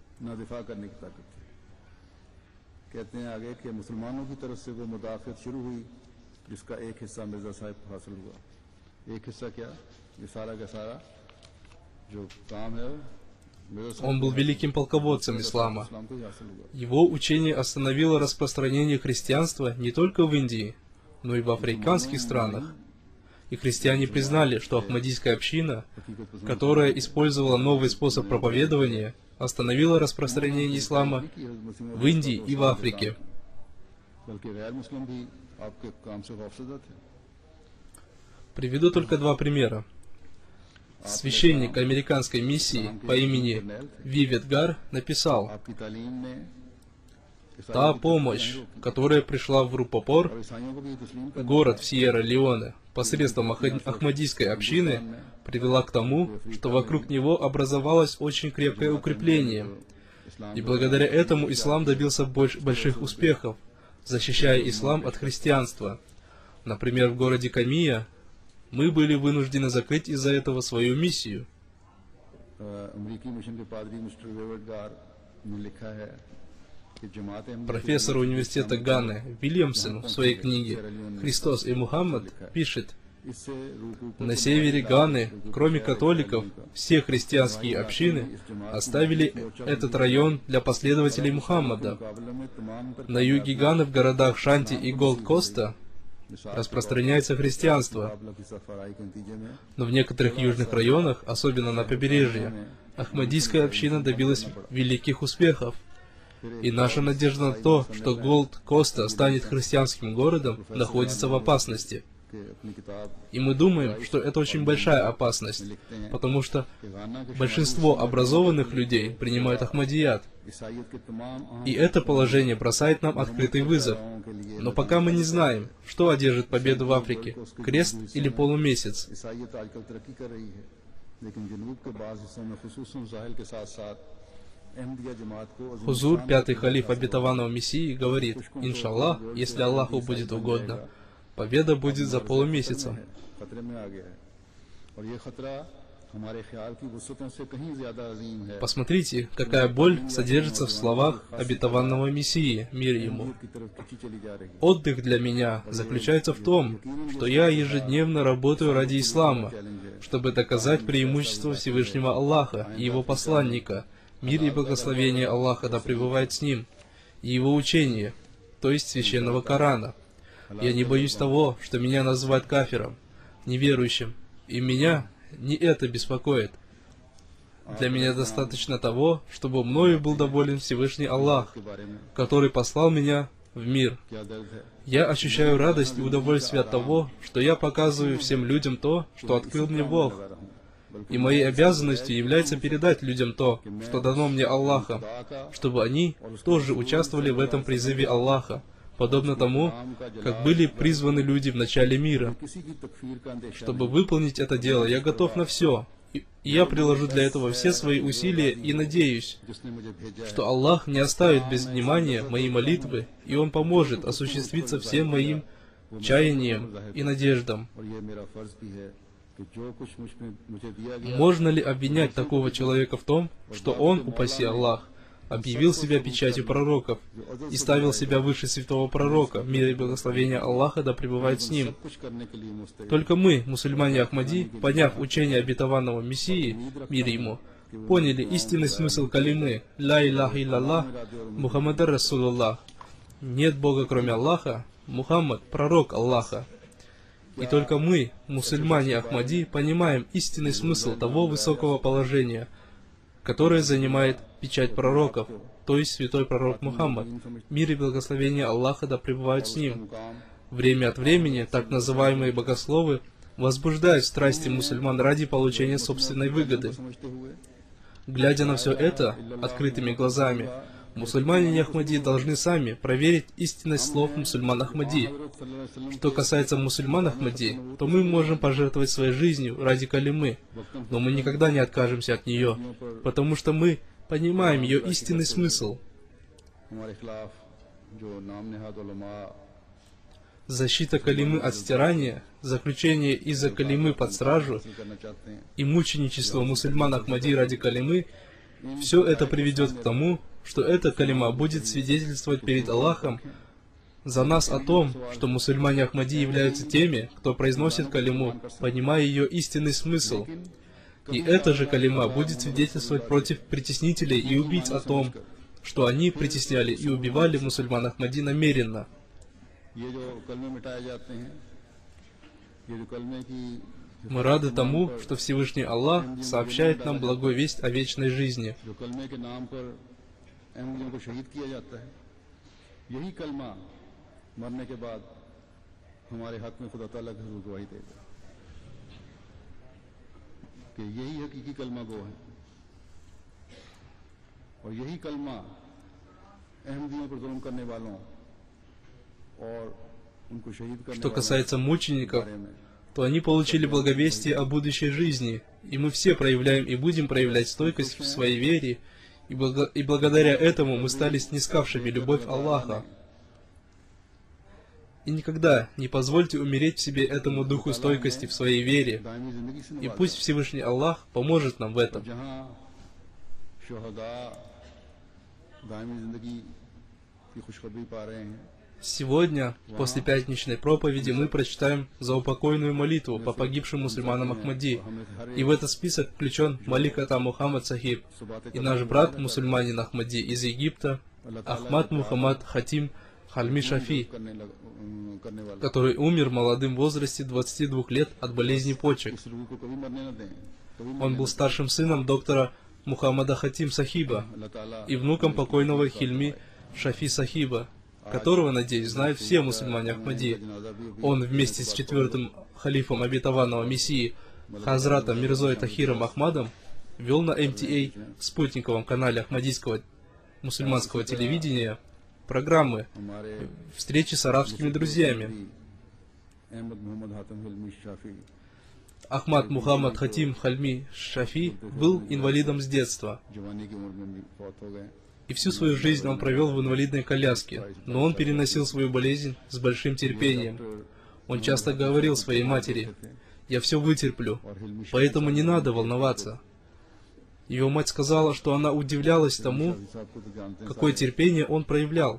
Он был великим полководцем ислама. Его учение остановило распространение христианства не только в Индии, но и в африканских странах. И христиане признали, что ахмадийская община, которая использовала новый способ проповедования, остановила распространение ислама в Индии и в Африке. Приведу только два примера. Священник американской миссии по имени Вивет Гар написал: «Та помощь, которая пришла в Рупопор, город в Сьерра-Леоне, посредством ахмадийской общины, привела к тому, что вокруг него образовалось очень крепкое укрепление. И благодаря этому ислам добился больш больших успехов, защищая ислам от христианства. Например, в городе Камия мы были вынуждены закрыть из-за этого свою миссию». Профессор университета Ганы Вильямсон в своей книге «Христос и Мухаммад» пишет: «На севере Ганы, кроме католиков, все христианские общины оставили этот район для последователей Мухаммада. На юге Ганы, в городах Шанти и Голд-Коста, распространяется христианство, но в некоторых южных районах, особенно на побережье, ахмадийская община добилась великих успехов. И наша надежда на то, что Голд-Коста станет христианским городом, находится в опасности. И мы думаем, что это очень большая опасность, потому что большинство образованных людей принимают Ахмадият. И это положение бросает нам открытый вызов. Но пока мы не знаем, что одержит победу в Африке, крест или полумесяц. Хузур, пятый халиф обетованного Мессии, говорит: «Иншаллах, если Аллаху будет угодно, победа будет за полумесяцем». Посмотрите, какая боль содержится в словах обетованного Мессии, мир ему. «Отдых для меня заключается в том, что я ежедневно работаю ради ислама, чтобы доказать преимущество Всевышнего Аллаха и Его посланника, мир и благословение Аллаха да пребывает с ним, и Его учение, то есть священного Корана. Я не боюсь того, что меня называют кафиром, неверующим, и меня не это беспокоит. Для меня достаточно того, чтобы мною был доволен Всевышний Аллах, который послал меня в мир. Я ощущаю радость и удовольствие от того, что я показываю всем людям то, что открыл мне Бог. И моей обязанностью является передать людям то, что дано мне Аллахом, чтобы они тоже участвовали в этом призыве Аллаха, подобно тому, как были призваны люди в начале мира. Чтобы выполнить это дело, я готов на все, и я приложу для этого все свои усилия и надеюсь, что Аллах не оставит без внимания мои молитвы, и Он поможет осуществиться всем моим чаяниям и надеждам. Можно ли обвинять такого человека в том, что он, упаси Аллах, объявил себя печатью пророков и ставил себя выше святого пророка, мир и благословение Аллаха да пребывает с ним? Только мы, мусульмане Ахмади, поняв учение обетованного Мессии, мир ему, поняли истинный смысл калимы «Ла илляха илляллах, Мухаммадар Расулуллах». Нет Бога, кроме Аллаха, Мухаммад – пророк Аллаха. И только мы, мусульмане Ахмади, понимаем истинный смысл того высокого положения, которое занимает печать пророков, то есть святой пророк Мухаммад, мир и благословение Аллаха да пребывают с ним. Время от времени так называемые богословы возбуждают страсти мусульман ради получения собственной выгоды. Глядя на все это открытыми глазами, Мусульмане Ахмади должны сами проверить истинность слов мусульман Ахмади. Что касается мусульман Ахмади, то мы можем пожертвовать своей жизнью ради калимы, но мы никогда не откажемся от нее, потому что мы понимаем ее истинный смысл. Защита калимы от стирания, заключение из-за калимы под стражу и мученичество мусульман Ахмади ради калимы — все это приведет к тому, что эта калима будет свидетельствовать перед Аллахом за нас о том, что мусульмане Ахмади являются теми, кто произносит калиму, понимая ее истинный смысл. И эта же калима будет свидетельствовать против притеснителей и убийц о том, что они притесняли и убивали мусульман Ахмади намеренно. Мы рады тому, что Всевышний Аллах сообщает нам благую весть о вечной жизни. Что касается мучеников, то они получили благовестие о будущей жизни, и мы все проявляем и будем проявлять стойкость в своей вере, и, благо, и благодаря этому мы стали снискавшими любовь Аллаха. И никогда не позвольте умереть в себе этому духу стойкости в своей вере, и пусть Всевышний Аллах поможет нам в этом. Сегодня, после пятничной проповеди, мы прочитаем заупокойную молитву по погибшим мусульманам Ахмади. И в этот список включен Малик Ата Мухаммад Сахиб и наш брат, мусульманин Ахмади из Египта, Ахмад Мухаммад Хатим Хальми Шафи, который умер в молодом возрасте двадцати двух лет от болезни почек. Он был старшим сыном доктора Мухаммада Хатим Сахиба и внуком покойного Хильми Шафи Сахиба, которого, надеюсь, знают все мусульмане Ахмади. Он вместе с четвертым халифом обетованного Мессии Хазратом Мирзой Тахиром Ахмадом вел на эм ти эй, спутниковом канале ахмадийского мусульманского телевидения, программы «Встречи с арабскими друзьями». Ахмад Мухаммад Хатим Хальми Шафи был инвалидом с детства. И всю свою жизнь он провел в инвалидной коляске, но он переносил свою болезнь с большим терпением. Он часто говорил своей матери: «Я все вытерплю, поэтому не надо волноваться». Его мать сказала, что она удивлялась тому, какое терпение он проявлял.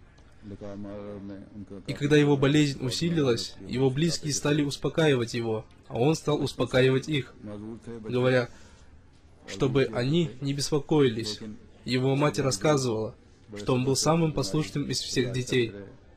И когда его болезнь усилилась, его близкие стали успокаивать его, а он стал успокаивать их, говоря, чтобы они не беспокоились. Его мать рассказывала, что он был самым послушным из всех детей.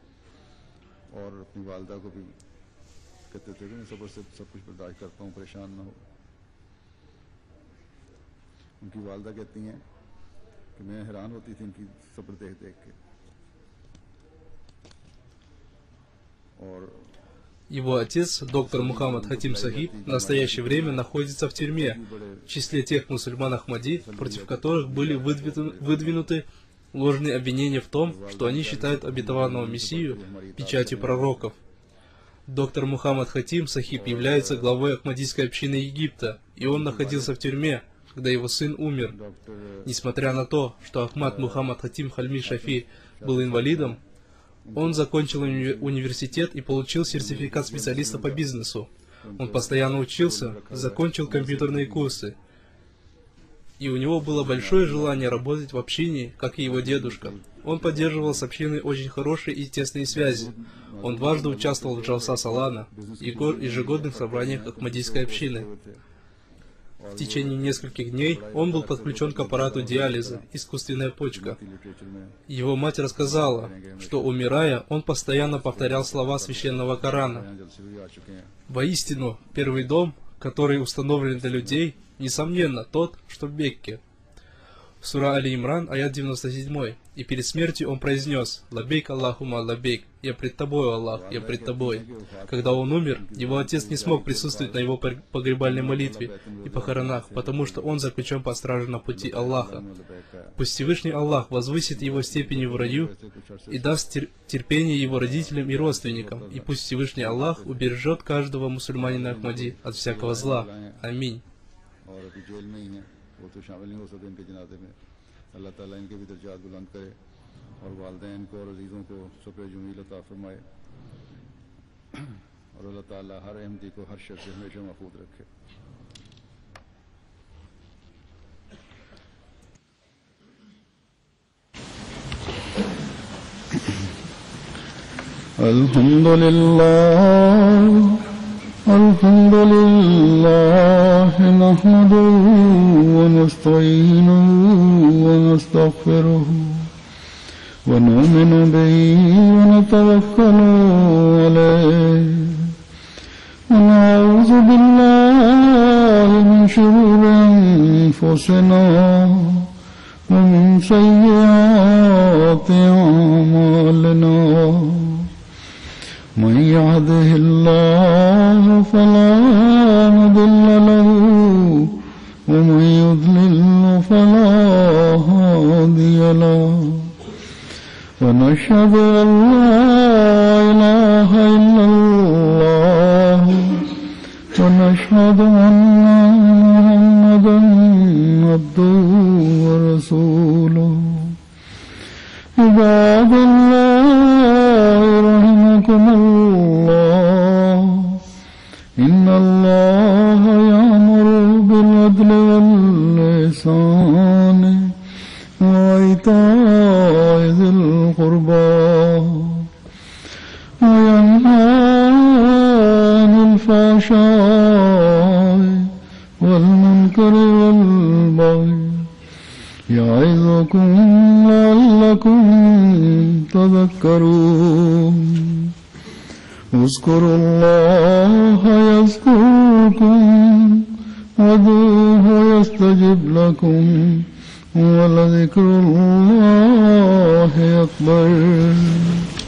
Его отец, доктор Мухаммад Хатим Сахиб, в настоящее время находится в тюрьме, в числе тех мусульман Ахмади, против которых были выдвинуты, выдвинуты ложные обвинения в том, что они считают обетованного Мессию печатью пророков. Доктор Мухаммад Хатим Сахиб является главой Ахмадийской общины Египта, и он находился в тюрьме, когда его сын умер. Несмотря на то, что Ахмад Мухаммад Хатим Хальми Шафи был инвалидом, он закончил уни университет и получил сертификат специалиста по бизнесу. Он постоянно учился, закончил компьютерные курсы. И у него было большое желание работать в общине, как и его дедушка. Он поддерживал с общиной очень хорошие и тесные связи. Он дважды участвовал в Джалса Салана и ежегодных собраниях Ахмадийской общины. В течение нескольких дней он был подключен к аппарату диализа, искусственная почка. Его мать рассказала, что, умирая, он постоянно повторял слова священного Корана. Воистину, первый дом, который установлен для людей, несомненно, тот, что в Мекке. Сура Али Имран, аят девяносто семь. И перед смертью он произнес: «Лабейк Аллахума лабейк, я пред тобой, Аллах, я пред тобой». Когда он умер, его отец не смог присутствовать на его погребальной молитве и похоронах, потому что он заключен под стражу на пути Аллаха. Пусть Всевышний Аллах возвысит его степени в раю и даст терпение его родителям и родственникам, и пусть Всевышний Аллах убережет каждого мусульманина Ахмади от всякого зла. Аминь. वो तो शामिल नहीं हो सकते इनके जनाजे में। अल्लाह ताला इनके भी दर्जात बुलंद करे और वालिदैन को और अजीज़ों को शुक्र जमील अता फरमाए और अल्लाह ताला हर अहमदी को हर शर से हमेशा महफूज रखे। अल्हम्दुलिल्लाह अल्हम्दुलिल्लाह नहमदुहु व नस्तईनुहु व नस्तगफिरुहु व नु'मिनु बिही व नतवक्कलु अलैहि व नऊज़ु बिल्लाहि मिन शुरूरि अनफुसिना व मिन सय्यिआति अअमालिना من يهده الله فلا مضل له ومن يضلل فلا هادي له ونشهد أن لا إله إلا الله ونشهد أن محمدا عبده ورسوله عباد الله رحمكم الله إن الله يأمر بالعدل والإحسان وإيتاء ذي القربى وينهى عن الفحشاء والمنكر والبغي يعظكم لعلكم تذكرون اذكروا الله يذكركم وادعوه يستجب لكم ولذكر الله أكبر.